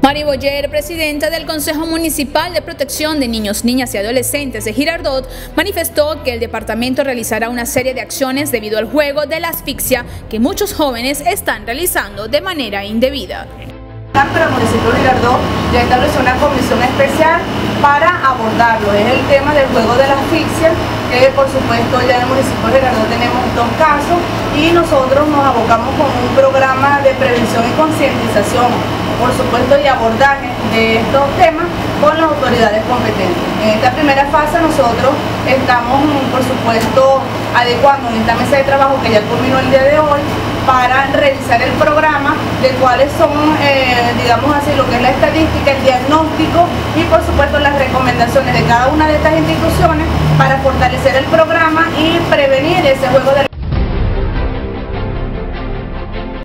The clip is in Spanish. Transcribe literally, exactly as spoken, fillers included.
Mari Boyer, presidenta del Consejo Municipal de Protección de Niños, Niñas y Adolescentes de Girardot, manifestó que el departamento realizará una serie de acciones debido al juego de la asfixia que muchos jóvenes están realizando de manera indebida. Pero el municipio de Girardot ya estableció una comisión especial para abordarlo. Es el tema del juego de la asfixia, que por supuesto ya en el municipio de Girardot tenemos dos casos y nosotros nos abocamos con un programa de prevención y concientización, por supuesto, y abordaje de estos temas con las autoridades competentes. En esta primera fase nosotros estamos, por supuesto, adecuando en esta mesa de trabajo que ya culminó el día de hoy para revisar el programa de cuáles son, eh, digamos así, lo que es la estadística, el diagnóstico y por supuesto las recomendaciones de cada una de estas instituciones para fortalecer el programa y prevenir ese juego de